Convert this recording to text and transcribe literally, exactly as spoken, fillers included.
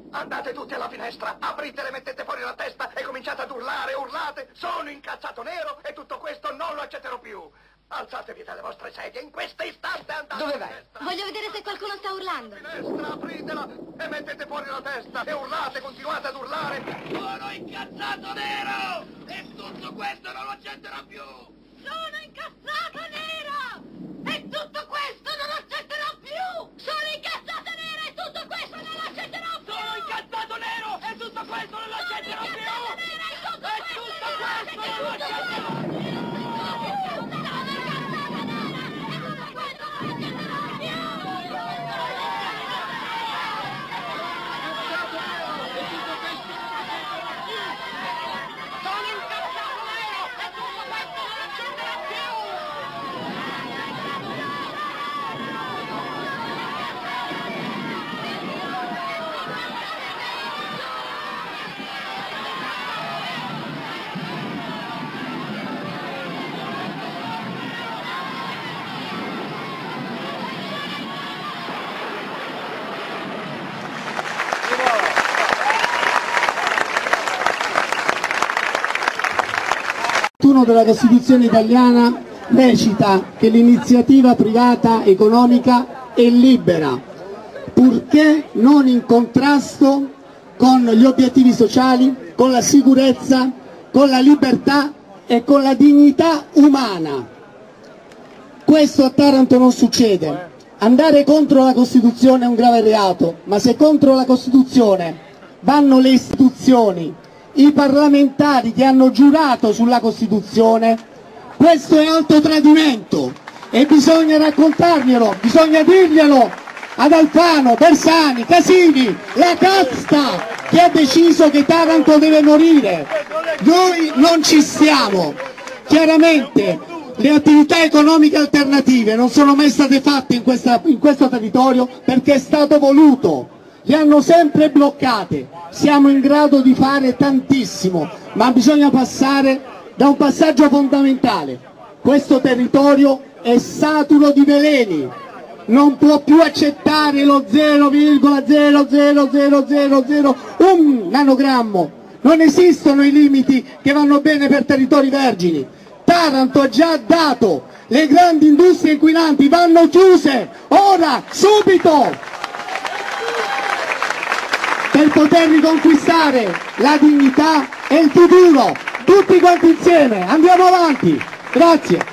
Andate tutti alla finestra, apritele, mettete fuori la testa e cominciate ad urlare, urlate, sono incazzato nero e tutto questo non lo accetterò più. Alzatevi dalle vostre sedie, in questo istante andate. Dove vai? Voglio vedere se qualcuno sta urlando. Finestra, apritela e mettete fuori la testa e urlate, continuate ad urlare. Sono incazzato nero e tutto questo non lo accetterò più. Sono incazzato nero e tutto questo non lo accetterò più. Sono incazzato nero e tutto questo non lo accetterò più. Sono incazzato nero e tutto questo non lo accetterò più. E tutto questo non lo accetterò più. trentuno della Costituzione italiana recita che l'iniziativa privata economica è libera, purché non in contrasto con gli obiettivi sociali, con la sicurezza, con la libertà e con la dignità umana. Questo a Taranto non succede. Andare contro la Costituzione è un grave reato, ma se contro la Costituzione vanno le istituzioni, i parlamentari che hanno giurato sulla Costituzione, questo è alto tradimento e bisogna raccontarglielo, bisogna dirglielo ad Alfano, Bersani, Casini, la casta che ha deciso che Taranto deve morire. Noi non ci stiamo. Chiaramente le attività economiche alternative non sono mai state fatte in, questa, in questo territorio perché è stato voluto. Le hanno sempre bloccate, siamo in grado di fare tantissimo, ma bisogna passare da un passaggio fondamentale. Questo territorio è saturo di veleni, non può più accettare lo zero virgola zero zero zero zero zero un nanogrammo, non esistono i limiti che vanno bene per territori vergini. Taranto ha già dato, le grandi industrie inquinanti vanno chiuse, ora, subito! Per poter riconquistare la dignità e il futuro, tutti quanti insieme, andiamo avanti, grazie.